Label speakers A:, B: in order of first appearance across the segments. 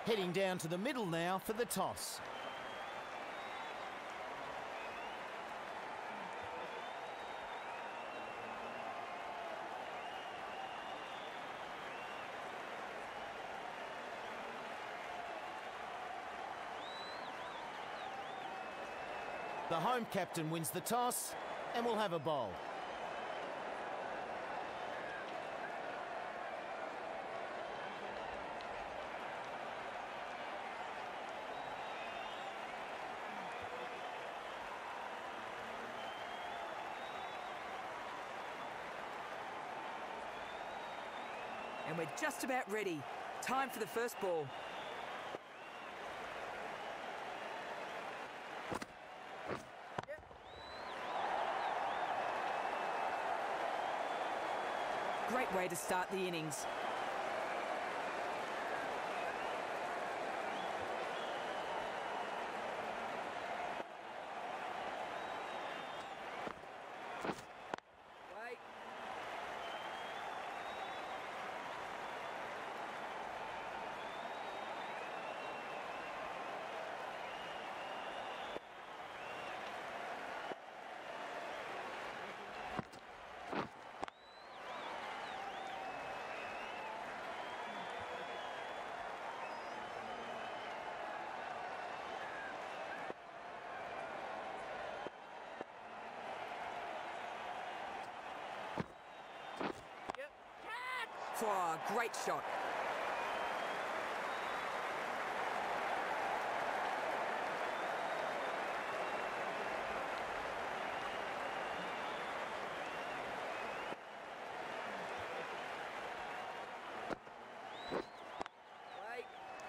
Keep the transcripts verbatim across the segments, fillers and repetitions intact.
A: Heading down to the middle now for the toss. The home captain wins the toss and will have a bowl.
B: And we're just about ready. Time for the first ball. Great way to start the innings. Wait. For a great shot. Wait.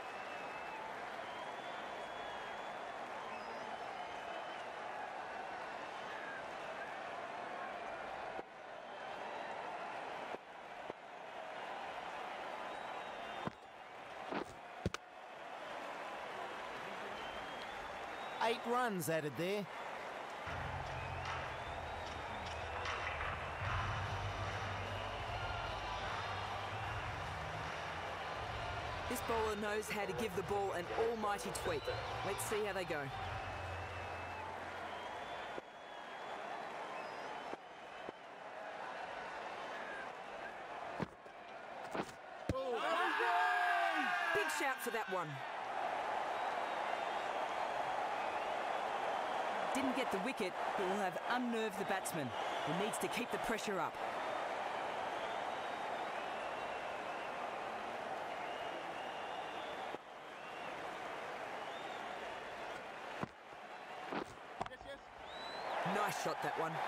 A: Eight runs added there.
B: This bowler knows how to give the ball an almighty tweak. Let's see how they go. Big shout for that one. Didn't get the wicket, but will have unnerved the batsman, who needs to keep the pressure up.
C: Yes, yes.
B: Nice shot, that one.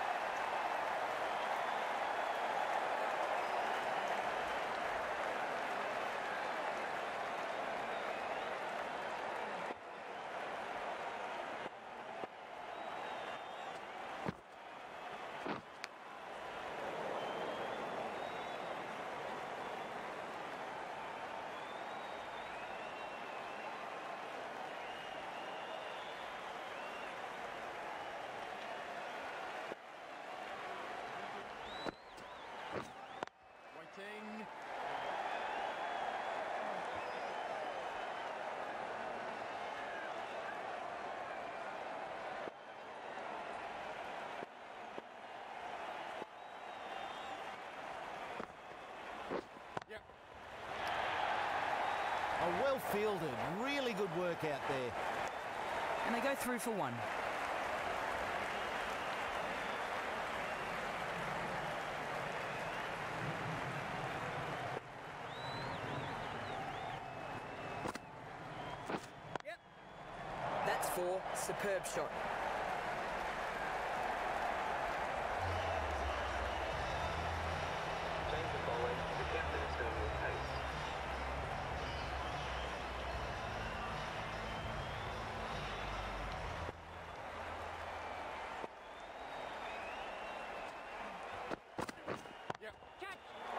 C: Waiting. Yep.
A: A well fielded, really good work out there.
B: And they go through for one. That's four. Superb shot.
D: Change of bowling. The captain is going with pace.
C: Yep.
B: Catch.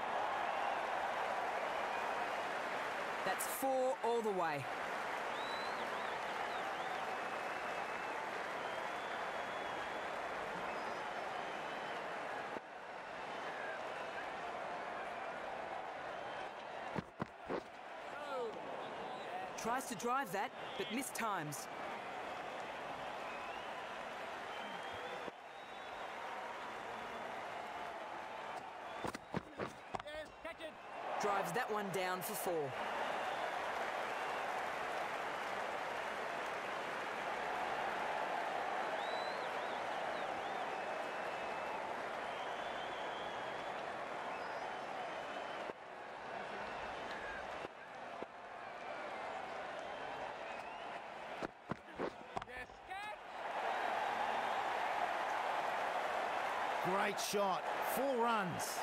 B: That's four all the way. Tries to drive that, but missed times.
C: Yes, catch it.
B: Drives that one down for four.
C: Yes, catch.
A: Great shot. Four runs.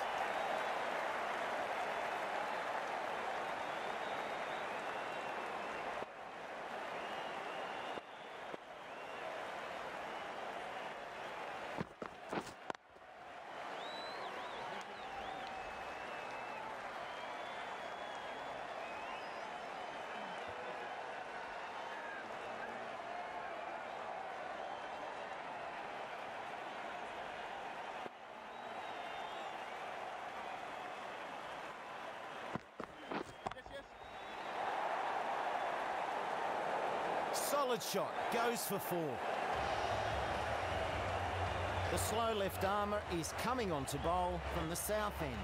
C: Yes, yes.
A: Solid shot. Goes for four. The slow left armour is coming on to bowl from the south end.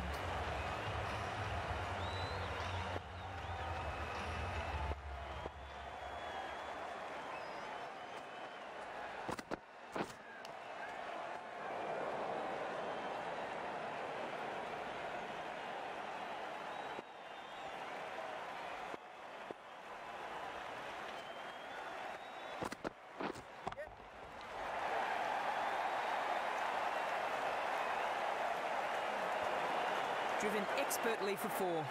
B: Driven expertly for four.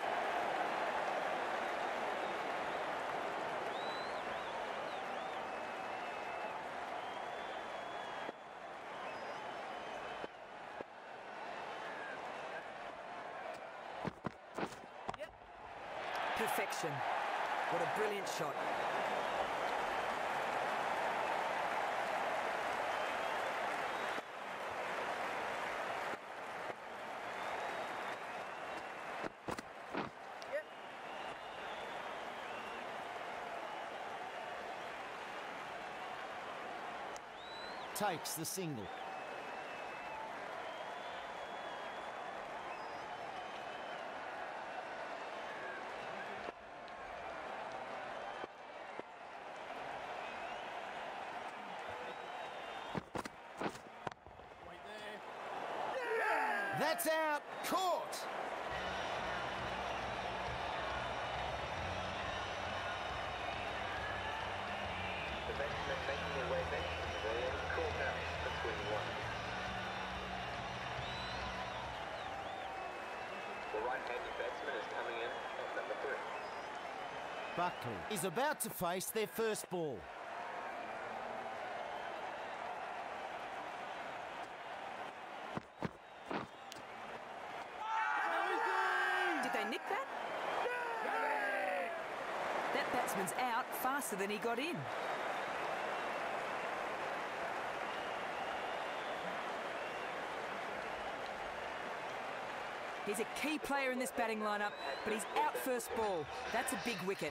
B: Perfection. What a brilliant shot.
A: Takes the single.
C: Wait there.
A: That's out. Caught.
D: The batsman making their way back to the pavilion, called out for swing one. The right-handed batsman is coming in at number three.
A: Buckley is about to face their first ball.
B: Did they nick that? That batsman's out faster than he got in. He's a key player in this batting lineup, but he's out first ball. That's a big wicket.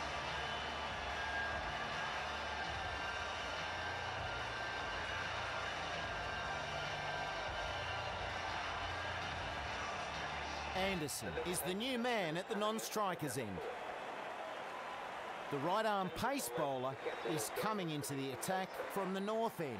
A: Anderson is the new man at the non-strikers end. The right-arm pace bowler is coming into the attack from the north end.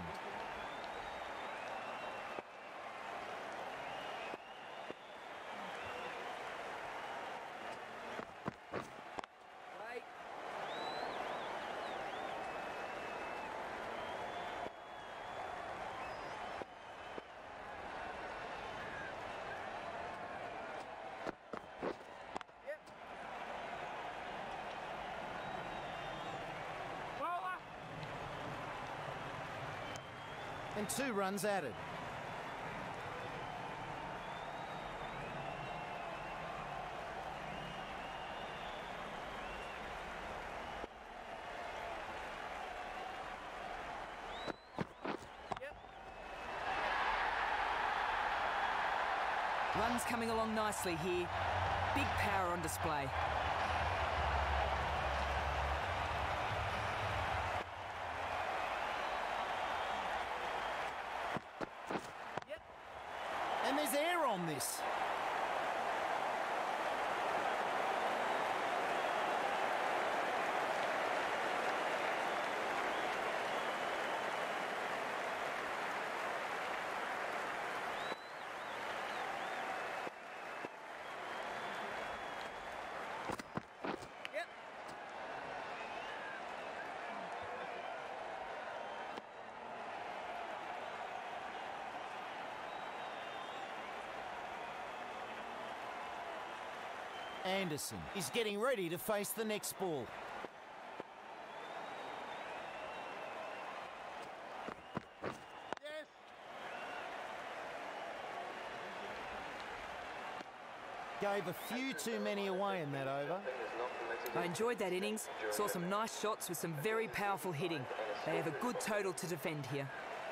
A: And two runs added.
B: Runs coming along nicely here. Big power on display.
A: And there's air on this.
B: Yep.
A: Anderson is getting ready to face the next ball.
C: Yes.
A: Gave a few too many away in that over.
B: I enjoyed that innings. Saw some nice shots with some very powerful hitting. They have a good total to defend here.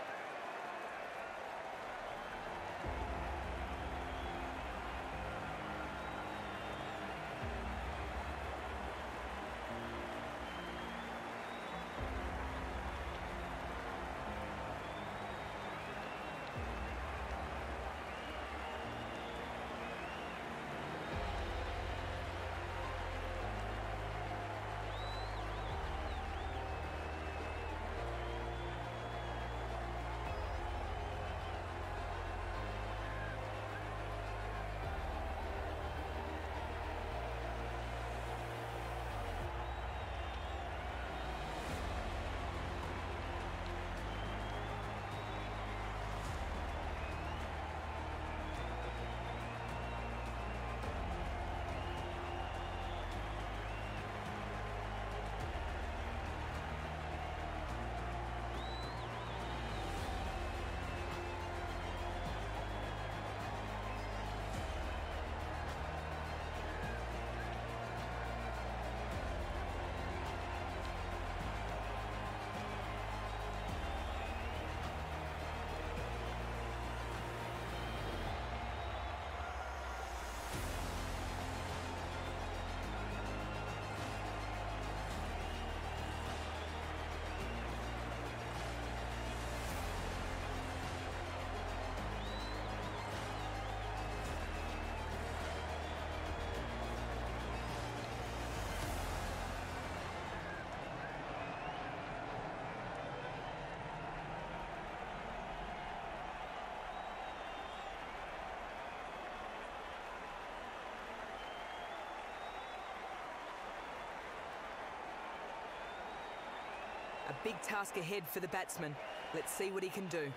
B: A big task ahead for the batsman. Let's see what he can do.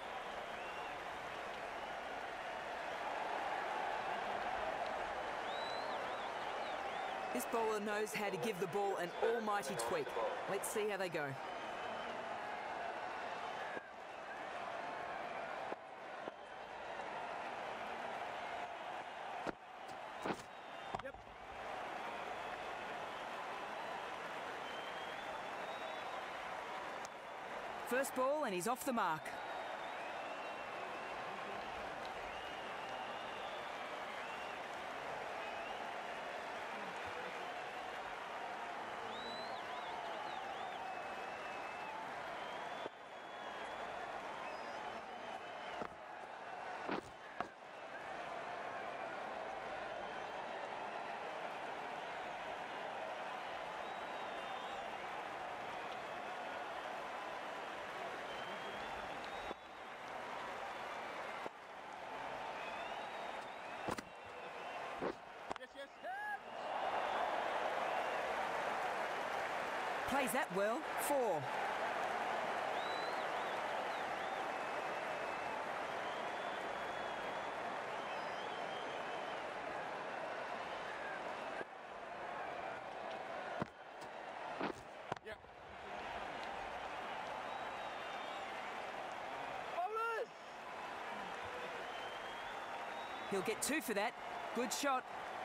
B: This bowler knows how to give the ball an almighty tweak. Let's see how they go.
C: Yep.
B: First ball and he's off the mark.
C: Yes, yes. Hit.
B: Plays that well. Four.
C: Yeah. Bowlers.
B: He'll get two for that. Good shot.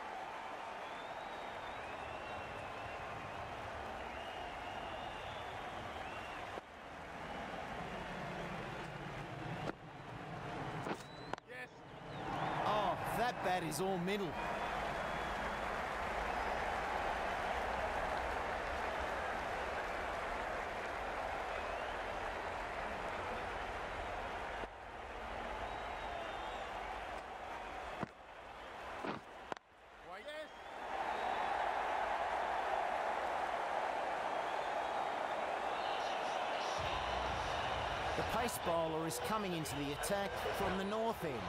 C: Yes.
A: Oh, that bat is all middle. pace bowler is coming into the attack from the north end.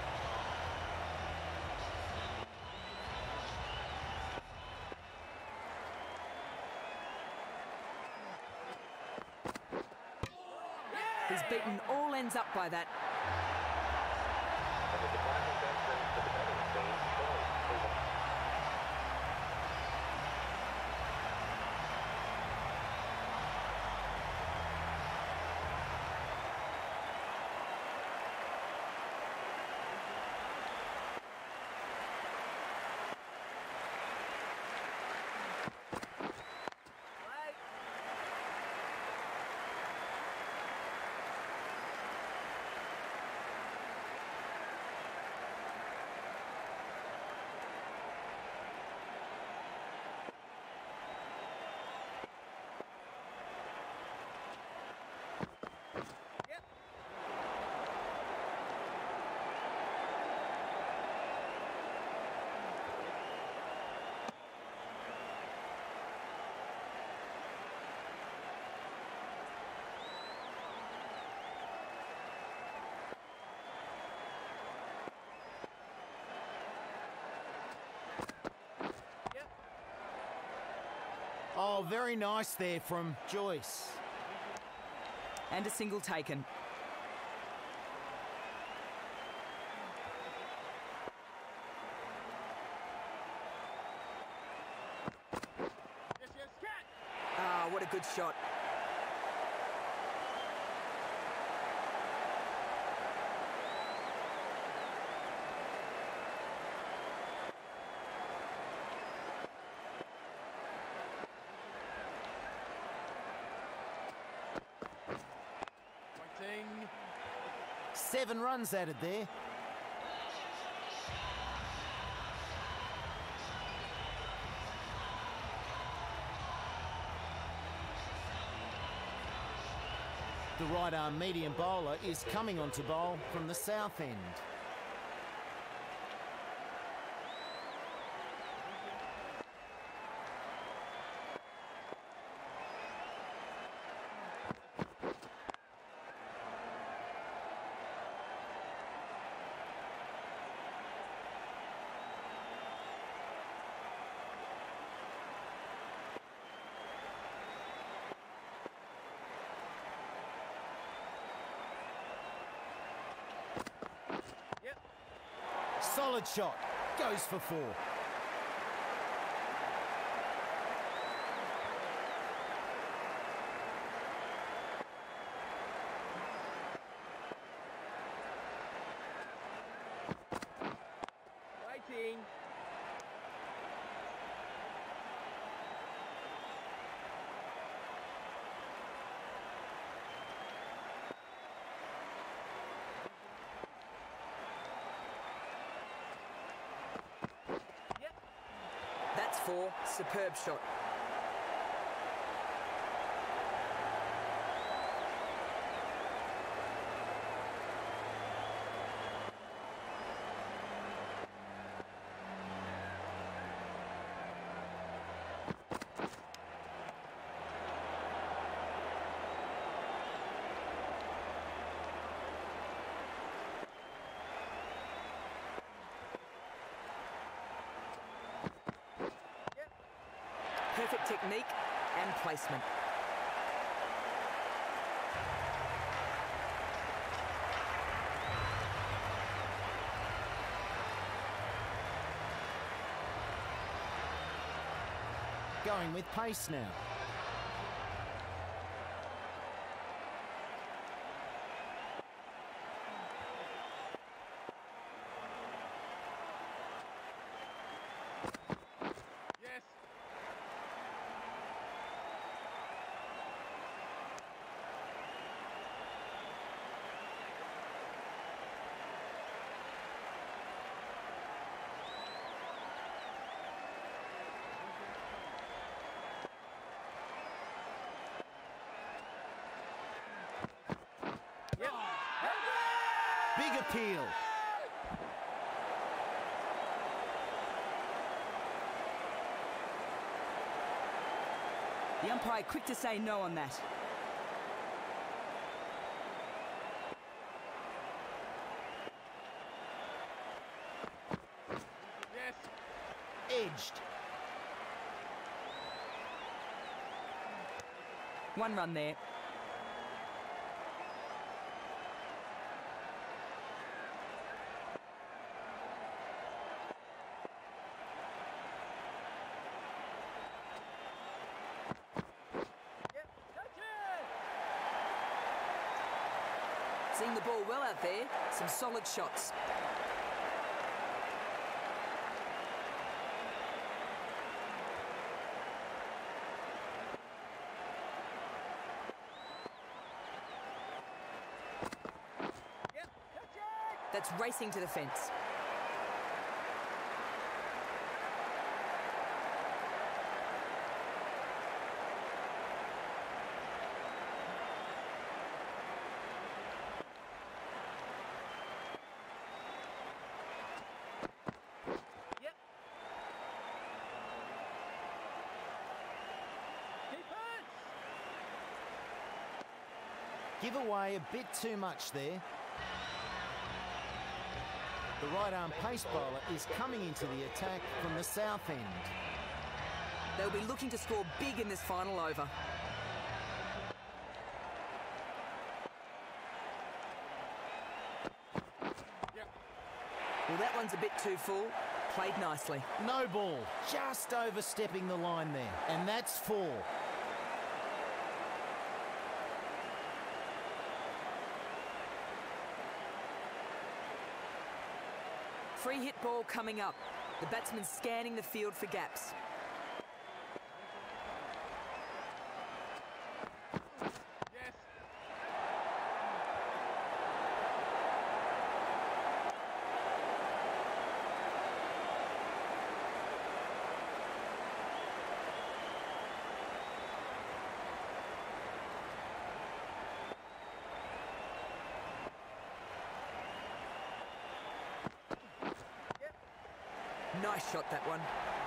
B: He's beaten all ends up by that.
D: And the departing batsman for the batting team, Troy, over.
A: Oh, very nice there from Joyce.
B: And a single taken.
C: Yes, yes, catch.
B: Ah, what a good shot.
C: Pointing.
A: Seven runs added there. The right arm medium bowler is coming on to bowl from the south end.
C: Yep.
A: Solid shot. Goes for four.
C: Waiting. Yep.
B: That's four. Superb shot.
C: Yep.
B: Perfect technique and placement.
A: Going with pace now.
C: Yes. Yep.
A: Big appeal.
B: The umpire quick to say no on that.
A: edged.
B: One run there.
C: Yep, touch it!
B: Seeing the ball well out there. Some solid shots.
C: Yep, touch it!
B: That's racing to the fence.
C: Yep. Keep it!
A: Give away a bit too much there. The right arm pace bowler is coming into the attack from the south end.
B: They'll be looking to score big in this final over.
C: Yep.
B: Well, that one's a bit too full. Played nicely.
A: No ball, just overstepping the line there, and that's four.
B: Free hit ball coming up. The batsman scanning the field for gaps.
C: Yes.
B: Nice shot, that one.